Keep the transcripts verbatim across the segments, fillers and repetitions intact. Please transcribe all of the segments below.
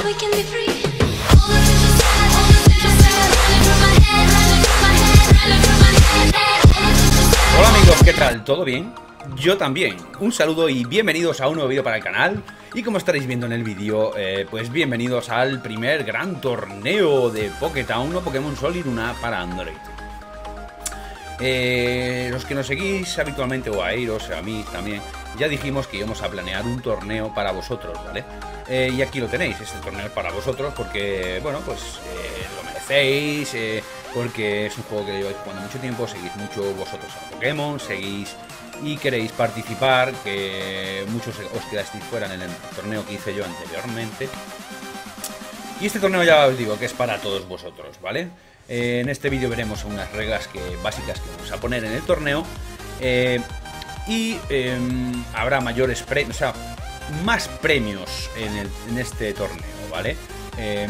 Hola amigos, ¿qué tal? ¿Todo bien? Yo también. Un saludo y bienvenidos a un nuevo vídeo para el canal. Y como estaréis viendo en el vídeo, eh, pues bienvenidos al primer gran torneo de Poketown o Pokémon Sol y Luna para Android. Eh, los que nos seguís habitualmente, o a Eiros, a mí también, ya dijimos que íbamos a planear un torneo para vosotros, ¿vale? Eh, y aquí lo tenéis, este torneo es para vosotros porque, bueno, pues eh, lo merecéis, eh, porque es un juego que lleváis jugando mucho tiempo, seguís mucho vosotros a Pokémon, seguís y queréis participar, que muchos os quedasteis fuera en el torneo que hice yo anteriormente. Y este torneo ya os digo que es para todos vosotros, ¿vale? Eh, en este vídeo veremos unas reglas que, básicas que vamos a poner en el torneo. Eh, y eh, habrá mayores premios, o sea, más premios en, el, en este torneo, ¿vale? Eh,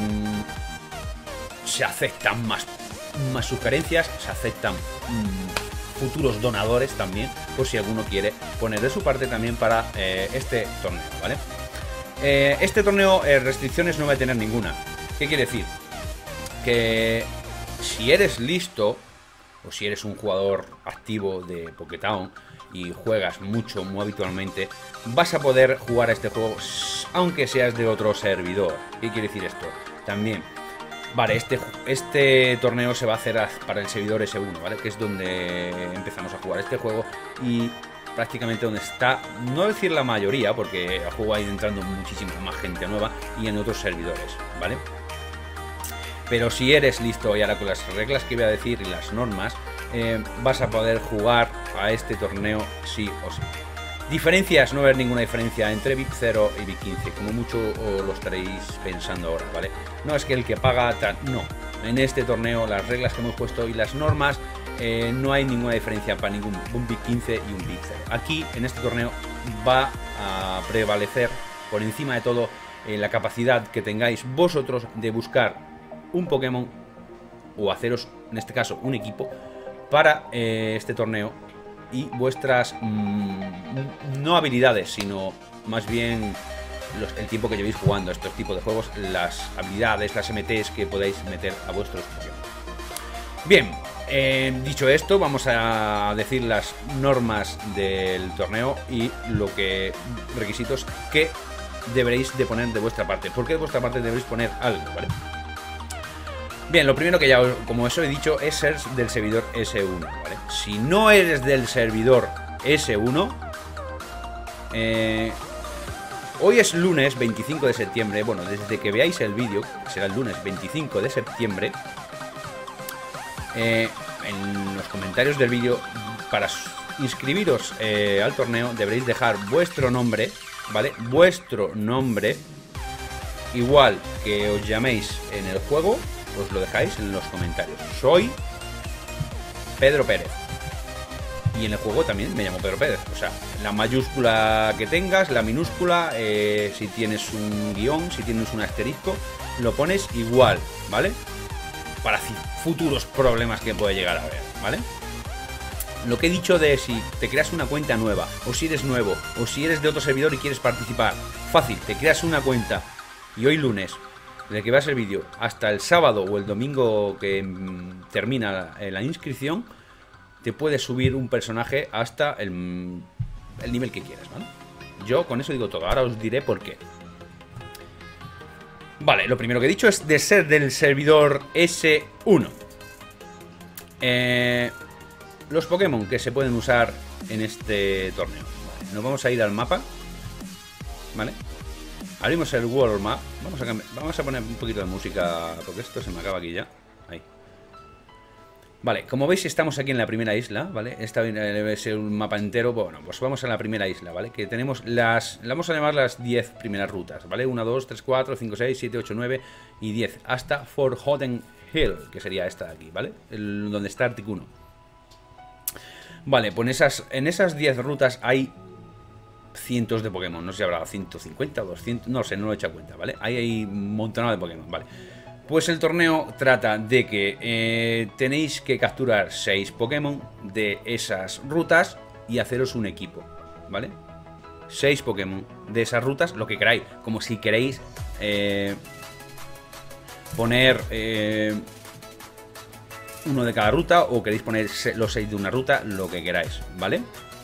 se aceptan más, más sugerencias, se aceptan mmm, futuros donadores también, por si alguno quiere poner de su parte también para eh, este torneo, ¿vale? Eh, este torneo, eh, restricciones no va a tener ninguna. ¿Qué quiere decir? Que si eres listo, o si eres un jugador activo de Poketown y juegas mucho, muy habitualmente, vas a poder jugar a este juego aunque seas de otro servidor. ¿Qué quiere decir esto? También, vale, este, este torneo se va a hacer para el servidor ese uno, ¿vale? Que es donde empezamos a jugar este juego y prácticamente donde está, no decir la mayoría, porque el juego ha ido entrando muchísima más gente nueva y en otros servidores, ¿vale? Pero si eres listo y ahora con las reglas que voy a decir y las normas, eh, vas a poder jugar a este torneo sí o sí. Diferencias, no va a haber ninguna diferencia entre V I P cero y V I P quince, como mucho os lo estaréis pensando ahora, ¿vale? No es que el que paga tal, no. En este torneo las reglas que hemos puesto y las normas, eh, no hay ninguna diferencia para ningún un V I P quince y un V I P cero. Aquí en este torneo va a prevalecer por encima de todo eh, la capacidad que tengáis vosotros de buscar un Pokémon o haceros, en este caso, un equipo para eh, este torneo y vuestras mmm, no habilidades, sino más bien los, el tiempo que llevéis jugando a estos tipos de juegos, las habilidades, las M Ts que podáis meter a vuestros Pokémon. Bien, eh, dicho esto, vamos a decir las normas del torneo y lo que requisitos que deberéis de poner de vuestra parte. ¿Por qué de vuestra parte deberéis poner algo, ¿vale? Bien, lo primero que ya, como os he dicho, es ser del servidor ese uno, ¿vale? Si no eres del servidor ese uno, eh, hoy es lunes veinticinco de septiembre, bueno, desde que veáis el vídeo, que será el lunes veinticinco de septiembre, eh, en los comentarios del vídeo, para inscribiros eh, al torneo, deberéis dejar vuestro nombre, ¿vale? Vuestro nombre, igual que os llaméis en el juego, os lo dejáis en los comentarios. Soy Pedro Pérez. Y en el juego también me llamo Pedro Pérez. O sea, la mayúscula que tengas, la minúscula, eh, si tienes un guión, si tienes un asterisco, lo pones igual, ¿vale? Para futuros problemas que puede llegar a haber, ¿vale? Lo que he dicho de si te creas una cuenta nueva, o si eres nuevo, o si eres de otro servidor y quieres participar, fácil, te creas una cuenta y hoy lunes, desde que veas el vídeo hasta el sábado o el domingo que mmm, termina la, la inscripción, te puedes subir un personaje hasta el, el nivel que quieras, ¿vale? Yo con eso digo todo, ahora os diré por qué. Vale, lo primero que he dicho es de ser del servidor ese uno. Eh, los Pokémon que se pueden usar en este torneo. Vale, nos vamos a ir al mapa, ¿vale? Abrimos el World Map. Vamos a, vamos a poner un poquito de música, porque esto se me acaba aquí ya. Ahí. Vale, como veis estamos aquí en la primera isla, ¿vale? Esta debe ser un mapa entero. Bueno, pues vamos a la primera isla, ¿vale? Que tenemos las... Vamos a llamar las diez primeras rutas, ¿vale? uno, dos, tres, cuatro, cinco, seis, siete, ocho, nueve y diez. Hasta Forgotten Hill, que sería esta de aquí, ¿vale? El, donde está Articuno. Vale, pues en esas, en esas diez rutas hay cientos de Pokémon, no sé si habrá ciento cincuenta, doscientos, no sé, no lo he hecho cuenta, ¿vale? Ahí hay un montonado de Pokémon, ¿vale? Pues el torneo trata de que eh, tenéis que capturar seis Pokémon de esas rutas y haceros un equipo, ¿vale? seis Pokémon de esas rutas, lo que queráis. Como si queréis eh, poner eh, uno de cada ruta, o queréis poner los seis de una ruta, lo que queráis, ¿vale?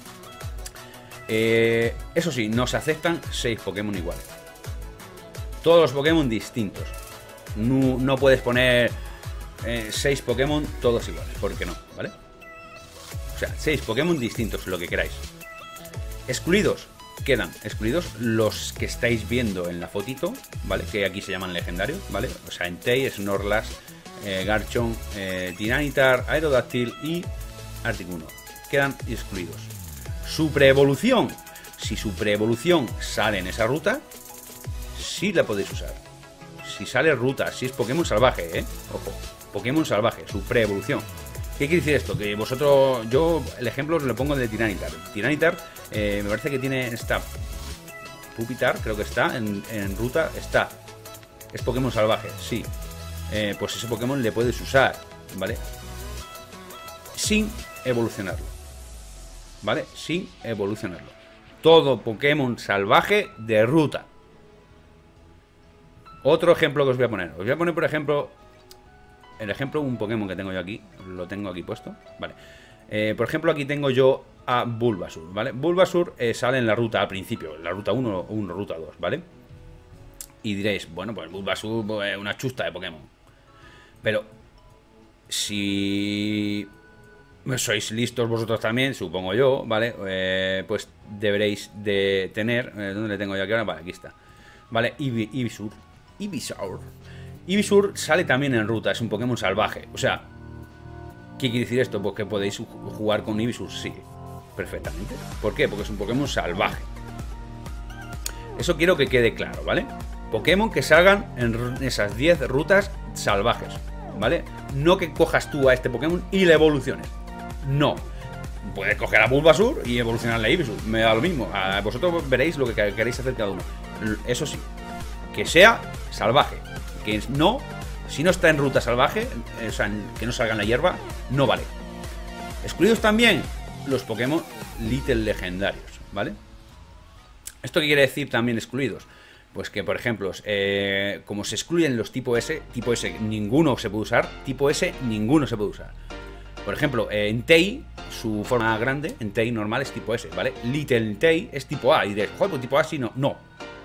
Eh, eso sí, no se aceptan seis Pokémon iguales. Todos los Pokémon distintos. No, no puedes poner eh, seis Pokémon todos iguales, porque no, ¿vale? O sea, seis Pokémon distintos, lo que queráis. Excluidos, quedan excluidos los que estáis viendo en la fotito, ¿vale? Que aquí se llaman legendarios, ¿vale? O sea, Entei, Snorlax, eh, Garchomp, eh, Tyranitar, Aerodactyl y Articuno. Quedan excluidos. Su preevolución. Si su preevolución sale en esa ruta, sí la podéis usar. Si sale ruta, si es Pokémon salvaje, ¿eh? Ojo, Pokémon salvaje, su preevolución. ¿Qué quiere decir esto? Que vosotros, yo el ejemplo os lo pongo de Tyranitar. Tyranitar eh, me parece que tiene esta Pupitar, creo que está en, en ruta, está. Es Pokémon salvaje, sí. Eh, pues ese Pokémon le puedes usar, ¿vale? Sin evolucionarlo, ¿vale? Sin evolucionarlo. Todo Pokémon salvaje de ruta. Otro ejemplo que os voy a poner. Os voy a poner, por ejemplo, el ejemplo, un Pokémon que tengo yo aquí. Lo tengo aquí puesto, vale. Eh, por ejemplo, aquí tengo yo a Bulbasur, ¿vale? Bulbasur eh, sale en la ruta al principio, en la ruta uno o ruta dos, ¿vale? Y diréis, bueno, pues Bulbasur es pues, una chusta de Pokémon. Pero si sois listos vosotros también, supongo yo, ¿vale? Eh, pues deberéis de tener... Eh, ¿Dónde le tengo yo aquí ahora? Vale, aquí está. Vale, Ivysaur. Ivysaur. Ivysaur sale también en ruta, es un Pokémon salvaje. O sea, ¿qué quiere decir esto? Pues que podéis jugar con Ivysaur, sí, perfectamente. ¿Por qué? Porque es un Pokémon salvaje. Eso quiero que quede claro, ¿vale? Pokémon que salgan en esas diez rutas salvajes, ¿vale? No que cojas tú a este Pokémon y le evoluciones. No. Puedes coger a Bulbasur y evolucionarle a Ivysaur. Me da lo mismo. A vosotros veréis lo que queréis hacer cada uno. Eso sí, que sea salvaje. Que no, si no está en ruta salvaje, o sea, que no salga en la hierba, no vale. Excluidos también los Pokémon Little legendarios, ¿vale? ¿Esto qué quiere decir también excluidos? Pues que, por ejemplo, eh, como se excluyen los tipo S, tipo S ninguno se puede usar, tipo S ninguno se puede usar. Por ejemplo, eh, Entei, su forma grande, Entei normal es tipo S, ¿vale? Little Entei es tipo A, y diréis, joder, pues tipo A sí, no, no.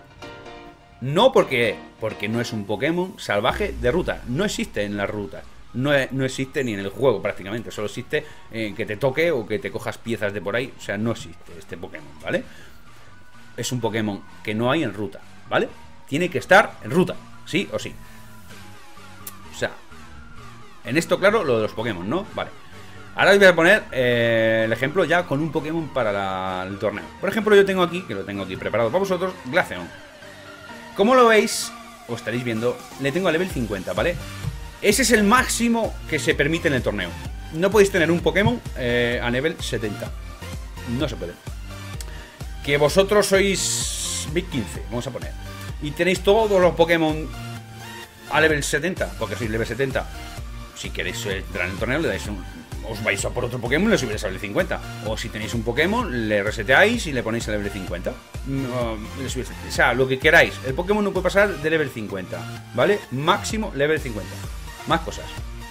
No porque, porque no es un Pokémon salvaje de ruta, no existe en las rutas, no, no existe ni en el juego prácticamente, solo existe eh, que te toque o que te cojas piezas de por ahí, o sea, no existe este Pokémon, ¿vale? Es un Pokémon que no hay en ruta, ¿vale? Tiene que estar en ruta, sí o sí. O sea, en esto claro lo de los Pokémon, ¿no? Vale. Ahora os voy a poner eh, el ejemplo ya con un Pokémon para la, el torneo. Por ejemplo, yo tengo aquí, que lo tengo aquí preparado para vosotros, Glaceon. Como lo veis, o estaréis viendo, le tengo a level cincuenta, ¿vale? Ese es el máximo que se permite en el torneo. No podéis tener un Pokémon eh, a nivel setenta. No se puede. Que vosotros sois Big quince, vamos a poner. Y tenéis todos los Pokémon a level setenta, porque sois level setenta. Si queréis entrar en el torneo, le dais un, os vais a por otro Pokémon y le subís a level cincuenta. O si tenéis un Pokémon, le reseteáis y le ponéis a level cincuenta. No, le subís, o sea, lo que queráis. El Pokémon no puede pasar de level cincuenta, ¿vale? Máximo level cincuenta. Más cosas.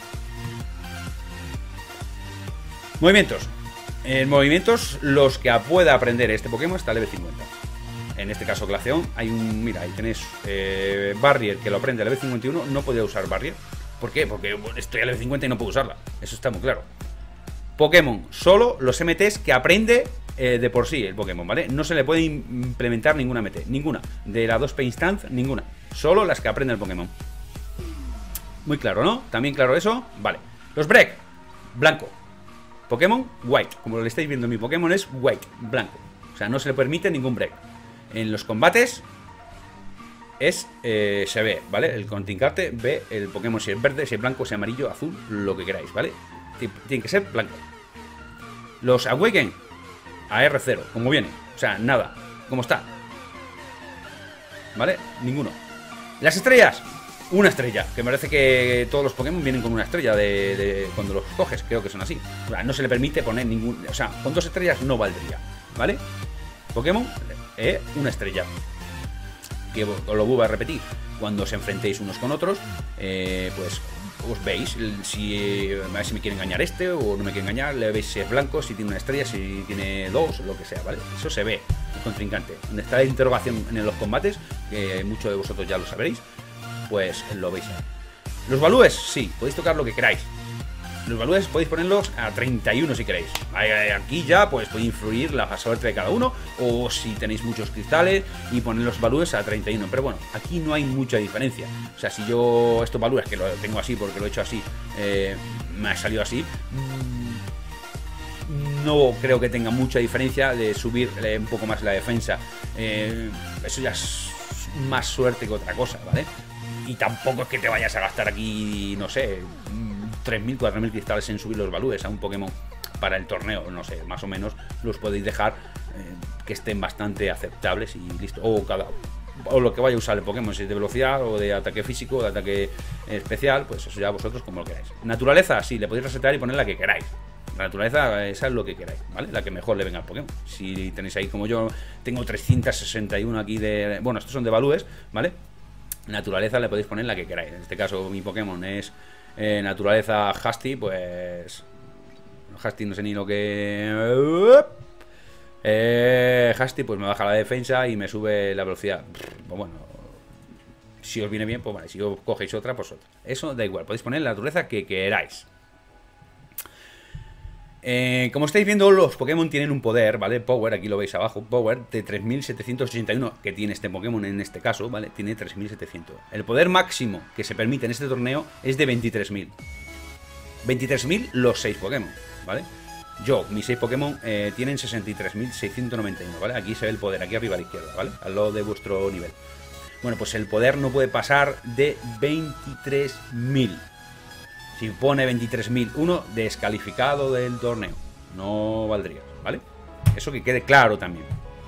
Movimientos. En movimientos, los que pueda aprender este Pokémon está a level cincuenta. En este caso, Glaceon, hay un... Mira, ahí tenéis eh, Barrier, que lo aprende a level cincuenta y uno. No podía usar Barrier. ¿Por qué? Porque estoy a level cincuenta y no puedo usarla. Eso está muy claro. Pokémon, solo los M Ts que aprende eh, de por sí el Pokémon, ¿vale? No se le puede implementar ninguna M T. Ninguna. De la dos P Instant, ninguna. Solo las que aprende el Pokémon. Muy claro, ¿no? También claro eso. Vale. Los Break. Blanco. Pokémon White. Como lo estáis viendo, mi Pokémon es White. Blanco. O sea, no se le permite ningún Break. En los combates es, eh, se ve, ¿vale? El contrincante ve el Pokémon si es verde, si es blanco, si es amarillo, azul, lo que queráis, ¿vale? Tiene que ser blanco. Los Awaken a R cero, como viene. O sea, nada, como está. ¿Vale? Ninguno. Las estrellas, una estrella. Que me parece que todos los Pokémon vienen con una estrella de, de cuando los coges, creo que son así. O sea, no se le permite poner ningún... O sea, con dos estrellas no valdría, ¿vale? Pokémon eh, una estrella. Que os lo vuelvo a repetir, cuando os enfrentéis unos con otros, eh, pues os veis si, a ver si me quiere engañar este o no me quiere engañar, le veis si es blanco, si tiene una estrella, si tiene dos, lo que sea, ¿vale? Eso se ve, el contrincante. Donde está la interrogación en los combates, que muchos de vosotros ya lo sabréis, pues lo veis ahí. Los valúes, sí, podéis tocar lo que queráis. Los valúes podéis ponerlos a treinta y uno si queréis. Aquí ya pues puede influir la suerte de cada uno, o si tenéis muchos cristales y poner los valúes a treinta y uno. Pero bueno, aquí no hay mucha diferencia. O sea, si yo estos valúes, que lo tengo así porque lo he hecho así, eh, me ha salido así, no creo que tenga mucha diferencia de subir eh, un poco más la defensa. Eh, eso ya es más suerte que otra cosa, ¿vale? Y tampoco es que te vayas a gastar aquí, no sé, tres mil, cuatro mil cristales en subir los valúes a un Pokémon para el torneo, no sé, más o menos los podéis dejar eh, que estén bastante aceptables y listo. O cada o lo que vaya a usar el Pokémon, si es de velocidad o de ataque físico o de ataque especial, pues eso ya vosotros como lo queráis. Naturaleza, sí, le podéis resetear y poner la que queráis. La naturaleza, esa es lo que queráis, ¿vale? La que mejor le venga al Pokémon. Si tenéis ahí, como yo, tengo trescientos sesenta y uno aquí de... Bueno, estos son de valúes, ¿vale? Naturaleza le podéis poner la que queráis. En este caso mi Pokémon es eh, naturaleza Hasty, pues... Hasty no sé ni lo que... Eh, Hasty pues me baja la defensa y me sube la velocidad. Pues bueno, si os viene bien, pues vale. Si os cogéis otra, pues otra. Eso da igual, podéis poner la naturaleza que queráis. Eh, como estáis viendo, los Pokémon tienen un poder, ¿vale? Power, aquí lo veis abajo, Power de tres mil setecientos ochenta y uno, que tiene este Pokémon en este caso, ¿vale? Tiene tres mil setecientos. El poder máximo que se permite en este torneo es de veintitrés mil. veintitrés mil los seis Pokémon, ¿vale? Yo, mis seis Pokémon eh, tienen sesenta y tres mil seiscientos noventa y uno, ¿vale? Aquí se ve el poder, aquí arriba a la izquierda, ¿vale? Al lado de vuestro nivel. Bueno, pues el poder no puede pasar de veintitrés mil. Si pone veintitrés mil uno, descalificado del torneo. No valdría, ¿vale? Eso que quede claro también.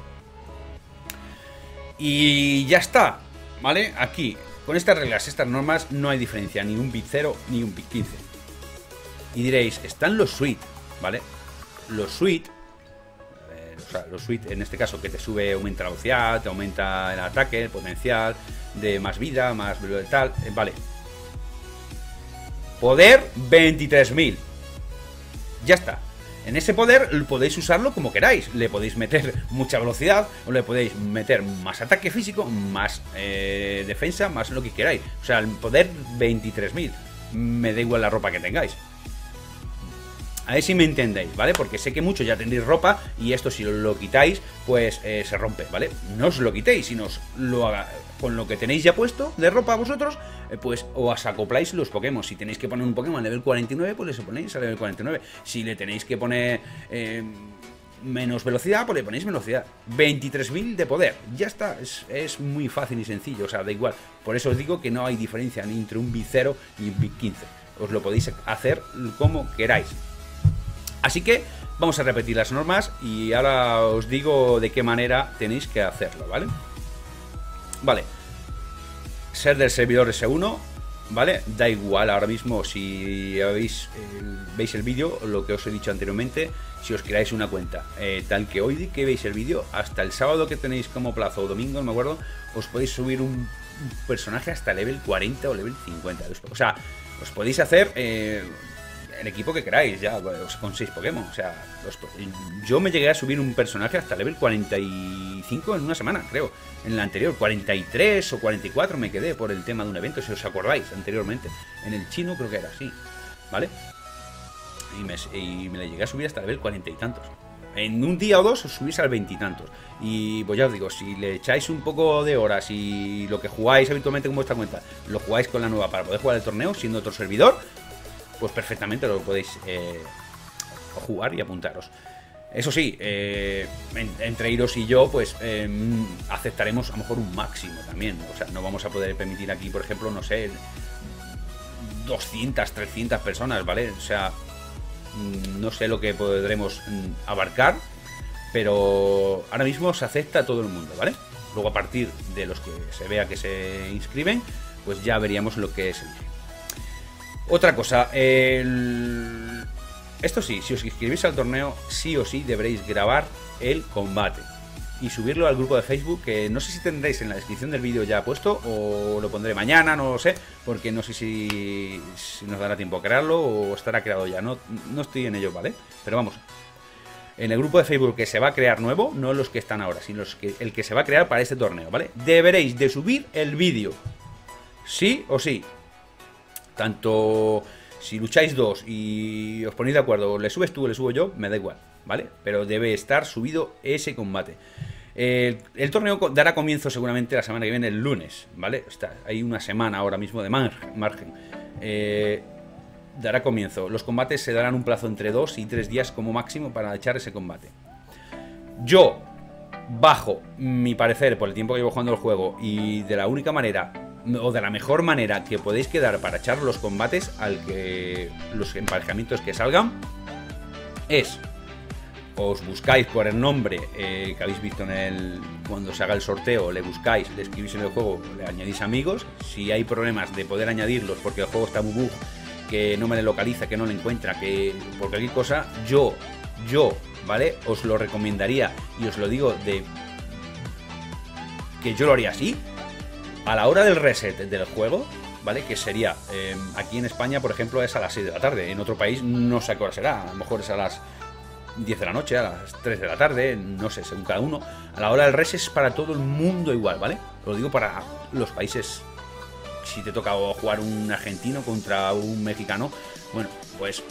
Y ya está, ¿vale? Aquí, con estas reglas, estas normas, no hay diferencia. Ni un bit cero, ni un bit quince. Y diréis, están los suite, ¿vale? Los suite, eh, o sea, los suite en este caso, que te sube, aumenta la velocidad, te aumenta el ataque, el potencial, de más vida, más tal, eh, vale. Poder veintitrés mil. Ya está. En ese poder podéis usarlo como queráis. Le podéis meter mucha velocidad, o le podéis meter más ataque físico, más eh, defensa, más lo que queráis. O sea, el poder veintitrés mil. Me da igual la ropa que tengáis. A ver si me entendéis, ¿vale? Porque sé que muchos ya tendréis ropa y esto si lo quitáis, pues eh, se rompe, ¿vale? No os lo quitéis, sino os lo haga, con lo que tenéis ya puesto de ropa vosotros, eh, pues os acopláis los Pokémon. Si tenéis que poner un Pokémon a level cuarenta y nueve, pues le ponéis a level cuarenta y nueve. Si le tenéis que poner eh, menos velocidad, pues le ponéis velocidad. veintitrés mil de poder, ya está, es, es muy fácil y sencillo, o sea, da igual. Por eso os digo que no hay diferencia ni entre un bit cero y un bit quince. Os lo podéis hacer como queráis. Así que vamos a repetir las normas y ahora os digo de qué manera tenéis que hacerlo, ¿vale? Vale. Ser del servidor ese uno, ¿vale? Da igual ahora mismo si habéis, eh, veis el vídeo, lo que os he dicho anteriormente, si os creáis una cuenta. Eh, tal que hoy que veis el vídeo, hasta el sábado que tenéis como plazo, o domingo, no me acuerdo, os podéis subir un personaje hasta level cuarenta o level cincuenta. O sea, os podéis hacer... Eh, el equipo que queráis, ya, con seis Pokémon. O sea, los, yo me llegué a subir un personaje hasta level cuarenta y cinco en una semana, creo. En la anterior, cuarenta y tres o cuarenta y cuatro me quedé por el tema de un evento, si os acordáis, anteriormente. En el chino creo que era así, ¿vale? Y me, y me le llegué a subir hasta level cuarenta y tantos. En un día o dos os subís al veintitantos. Y, y pues ya os digo, si le echáis un poco de horas y lo que jugáis habitualmente con vuestra cuenta, lo jugáis con la nueva para poder jugar el torneo, siendo otro servidor, pues perfectamente lo podéis eh, jugar y apuntaros. Eso sí, eh, en, entre Iros y yo, pues eh, aceptaremos a lo mejor un máximo también. O sea, no vamos a poder permitir aquí, por ejemplo, no sé, doscientas, trescientas personas, ¿vale? O sea, no sé lo que podremos abarcar, pero ahora mismo se acepta a todo el mundo, ¿vale? Luego a partir de los que se vea que se inscriben, pues ya veríamos lo que es el... Otra cosa, el... esto sí, si os inscribís al torneo, sí o sí deberéis grabar el combate. y subirlo al grupo de Facebook, que no sé si tendréis en la descripción del vídeo ya puesto o lo pondré mañana, no lo sé, porque no sé si, si nos dará tiempo a crearlo o estará creado ya, no, no estoy en ello, ¿vale? Pero vamos, en el grupo de Facebook que se va a crear nuevo, no los que están ahora, sino los que, el que se va a crear para este torneo, ¿vale? Deberéis de subir el vídeo, sí o sí, tanto si lucháis dos y os ponéis de acuerdo, le subes tú o le subo yo, me da igual, ¿vale? Pero debe estar subido ese combate. El, el torneo dará comienzo seguramente la semana que viene, el lunes, ¿vale? Está, hay una semana ahora mismo de margen. Eh, dará comienzo. Los combates se darán un plazo entre dos y tres días como máximo para echar ese combate. Yo, bajo mi parecer, por el tiempo que llevo jugando el juego, y de la única manera, o de la mejor manera que podéis quedar para echar los combates, al que los emparejamientos que salgan, es... os buscáis por el nombre eh, que habéis visto en el cuando se haga el sorteo, le buscáis, le escribís en el juego, le añadís amigos. Si hay problemas de poder añadirlos porque el juego está muy bug, que no me le localiza, que no le encuentra, que por cualquier cosa, yo, yo, ¿vale? Os lo recomendaría y os lo digo de que yo lo haría así. A la hora del reset del juego, ¿vale? Que sería, eh, aquí en España, por ejemplo, es a las seis de la tarde. En otro país no sé a qué hora será, a lo mejor es a las diez de la noche, a las tres de la tarde, no sé, según cada uno. A la hora del reset es para todo el mundo igual, ¿vale? Lo digo para los países. Si te toca jugar un argentino contra un mexicano, bueno, pues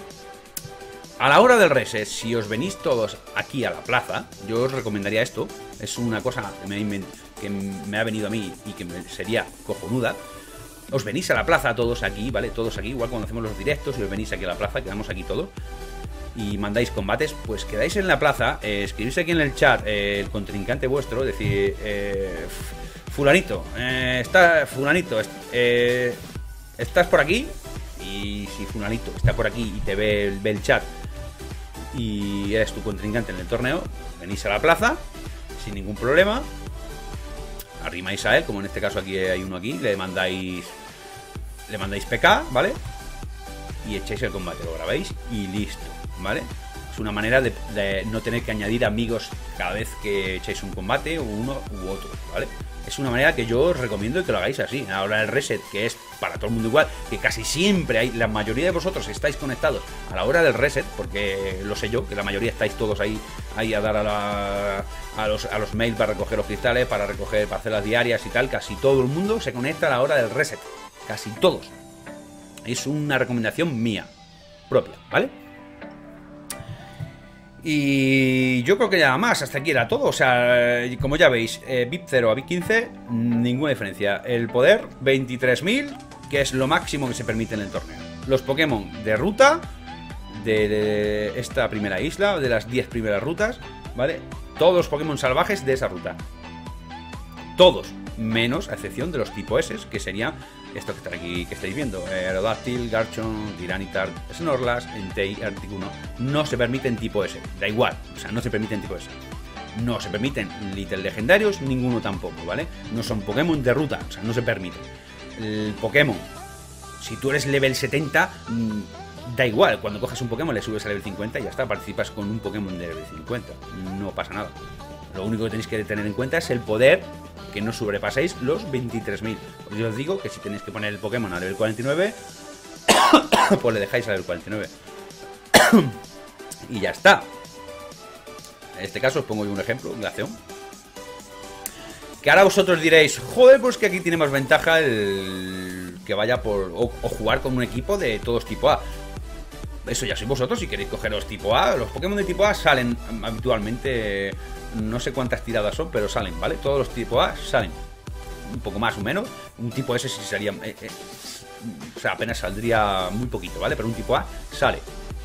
a la hora del reset, si os venís todos aquí a la plaza, yo os recomendaría esto. Es una cosa que me, que me ha venido a mí y que me sería cojonuda. Os venís a la plaza todos aquí, ¿vale? Todos aquí, igual cuando hacemos los directos, y os venís aquí a la plaza, quedamos aquí todos y mandáis combates, pues quedáis en la plaza, eh, escribís aquí en el chat eh, el contrincante vuestro, decir, eh, fulanito, eh, está, fulanito, eh, estás por aquí, y si fulanito está por aquí y te ve, ve el chat y eres tu contrincante en el torneo, venís a la plaza sin ningún problema, arrimáis a él, como en este caso aquí hay uno aquí, le mandáis, le mandáis P K, ¿vale? Y echáis el combate, lo grabáis y listo, ¿vale? Es una manera de, de no tener que añadir amigos cada vez que echáis un combate, o uno u otro, ¿vale? Es una manera que yo os recomiendo que lo hagáis así. Ahora el reset, que es para todo el mundo igual, que casi siempre hay, la mayoría de vosotros estáis conectados a la hora del reset, porque lo sé yo, que la mayoría estáis todos ahí, ahí a dar a, la, a, los, a los mails para recoger los cristales, para recoger parcelas diarias y tal. Casi todo el mundo se conecta a la hora del reset, casi todos. Es una recomendación mía, propia, ¿vale? Y yo creo que nada más, hasta aquí era todo. O sea, como ya veis, eh, V I P cero a V I P quince, ninguna diferencia. El poder, veintitrés mil, que es lo máximo que se permite en el torneo. Los Pokémon de ruta, de, de esta primera isla, de las diez primeras rutas, ¿vale? Todos los Pokémon salvajes de esa ruta. Todos, menos a excepción de los tipo S, que serían estos que están aquí, que estáis viendo: Aerodactyl, Garchomp, Tyranitar, Snorlax, Entei, Articuno. No se permiten tipo S, da igual, o sea, no se permiten tipo S. No se permiten Little legendarios, ninguno tampoco, ¿vale? No son Pokémon de ruta, o sea, no se permiten. El Pokémon, si tú eres level setenta, da igual, cuando coges un Pokémon le subes a level cincuenta y ya está, participas con un Pokémon de level cincuenta, no pasa nada. Lo único que tenéis que tener en cuenta es el poder, que no sobrepaséis los veintitrés mil. Pues yo os digo que si tenéis que poner el Pokémon a level cuarenta y nueve, pues le dejáis a level cuarenta y nueve. Y ya está. En este caso os pongo yo un ejemplo, un Glaceon. Que ahora vosotros diréis, joder, pues que aquí tiene más ventaja el que vaya por... O, o jugar con un equipo de todos tipo A. Eso ya sois vosotros, si queréis cogeros tipo A. Los Pokémon de tipo A salen habitualmente, no sé cuántas tiradas son, pero salen, ¿vale? Todos los tipo A salen. Un poco más o menos. Un tipo S sí sería... Eh, eh, o sea, apenas saldría muy poquito, ¿vale? Pero un tipo A sale.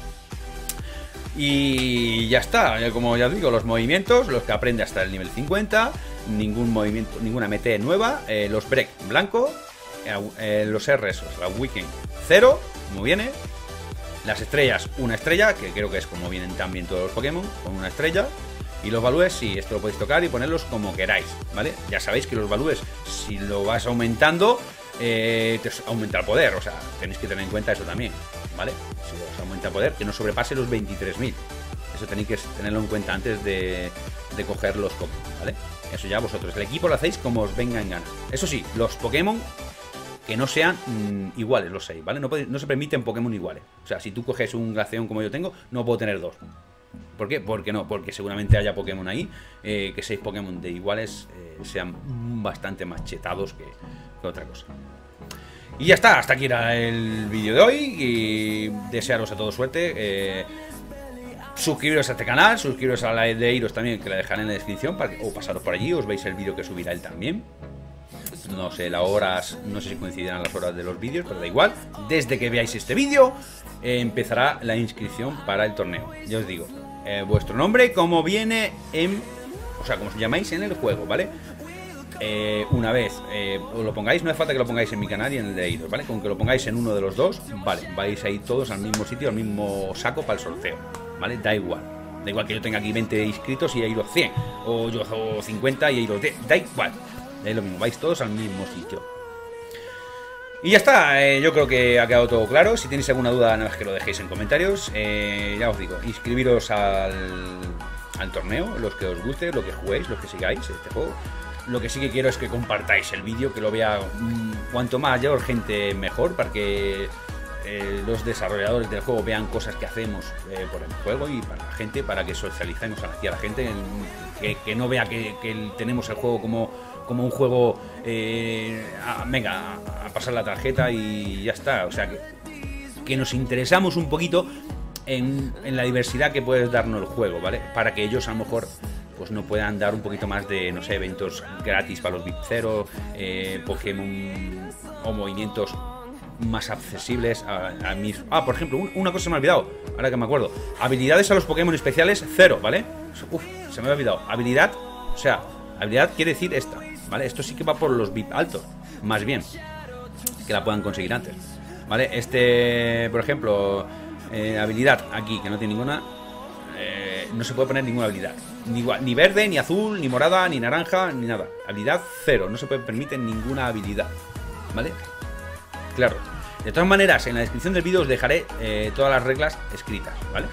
Y ya está, como ya os digo, los movimientos, los que aprende hasta el nivel cincuenta, ningún movimiento, ninguna M T nueva, eh, los break blanco, eh, los R's, la weekend cero, como viene, las estrellas una estrella, que creo que es como vienen también todos los Pokémon, con una estrella, y los valúes, sí, esto lo podéis tocar y ponerlos como queráis, ¿vale? Ya sabéis que los valúes, si lo vas aumentando, eh, te aumenta el poder, o sea, tenéis que tener en cuenta eso también, ¿vale? Si os aumenta el poder, que no sobrepase los veintitrés mil. Eso tenéis que tenerlo en cuenta antes de, de coger los Pokémon, ¿vale? Eso ya vosotros, el equipo lo hacéis como os venga en gana. Eso sí, los Pokémon que no sean mmm, iguales los seis, ¿vale? No, puede, no se permiten Pokémon iguales. O sea, si tú coges un Glaceon como yo tengo, no puedo tener dos. ¿Por qué? Porque no, porque seguramente haya Pokémon ahí, eh, que seis Pokémon de iguales eh, sean bastante más chetados que, que otra cosa. Y ya está, hasta aquí era el vídeo de hoy y desearos a todos suerte. Eh, suscribiros a este canal, suscribiros a la de Eiros también, que la dejaré en la descripción, para que, o pasaros por allí, os veis el vídeo que subirá él también. No sé las horas, no sé si coincidirán las horas de los vídeos, pero da igual. Desde que veáis este vídeo eh, empezará la inscripción para el torneo. Ya os digo, eh, vuestro nombre, como viene en... O sea, como os llamáis en el juego, ¿vale? Eh, una vez eh, os lo pongáis, no hace falta que lo pongáis en mi canal y en el de Eiros, ¿vale? Con que lo pongáis en uno de los dos, vale, vais a ir todos al mismo sitio, al mismo saco para el sorteo, ¿vale? Da igual. Da igual que yo tenga aquí veinte inscritos y Eiros cien, o yo o cincuenta y Eiros diez, da igual. Es lo mismo, vais todos al mismo sitio. Y ya está, eh, yo creo que ha quedado todo claro. Si tenéis alguna duda, nada más que lo dejéis en comentarios. eh, Ya os digo, inscribiros al, al torneo, los que os guste, lo que juguéis, los que sigáis este juego. Lo que sí que quiero es que compartáis el vídeo, que lo vea mmm, cuanto más mayor gente mejor, para que eh, los desarrolladores del juego vean cosas que hacemos eh, por el juego y para la gente, para que socialicemos aquí a la gente, que, que no vea que, que tenemos el juego como, como un juego, eh, a, venga, a, a pasar la tarjeta y ya está. O sea, que, que nos interesamos un poquito en, en la diversidad que puede darnos el juego, ¿vale? Para que ellos a lo mejor pues no puedan dar un poquito más de, no sé, eventos gratis para los V I P cero, eh, Pokémon o movimientos más accesibles a, a mis... Ah, por ejemplo, un, una cosa se me ha olvidado, ahora que me acuerdo. Habilidades a los Pokémon especiales, cero, ¿vale? Uf, se me ha olvidado. Habilidad, o sea, habilidad quiere decir esta, ¿vale? Esto sí que va por los V I P altos, más bien, que la puedan conseguir antes, ¿vale? Este, por ejemplo, eh, habilidad aquí, que no tiene ninguna... No se puede poner ninguna habilidad, ni, ni verde, ni azul, ni morada, ni naranja, ni nada. Habilidad cero, no se puede permitir ninguna habilidad, ¿vale? Claro. De todas maneras, en la descripción del vídeo os dejaré eh, todas las reglas escritas, ¿vale?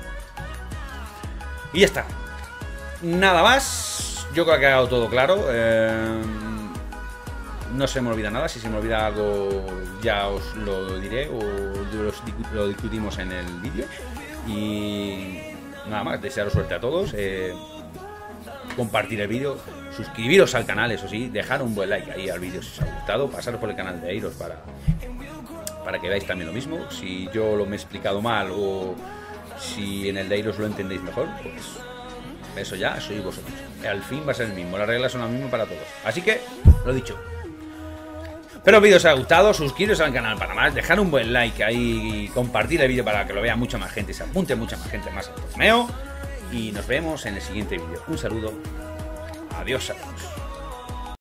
Y ya está. Nada más. Yo creo que ha quedado todo claro. Eh, no se me olvida nada. Si se me olvida algo ya os lo diré o lo discutimos en el vídeo. Y... nada más, desearos suerte a todos, eh, compartir el vídeo, suscribiros al canal, eso sí, dejar un buen like ahí al vídeo si os ha gustado, pasaros por el canal de Eiros para, para que veáis también lo mismo. Si yo lo me he explicado mal o si en el de Eiros lo entendéis mejor, pues eso ya sois vosotros. Al fin va a ser el mismo, las reglas son las mismas para todos. Así que, lo dicho. Espero el vídeo os haya gustado, suscribiros al canal para más, dejar un buen like ahí y compartir el vídeo para que lo vea mucha más gente y se apunte mucha más gente más al torneo. Y nos vemos en el siguiente vídeo. Un saludo, adiós a todos.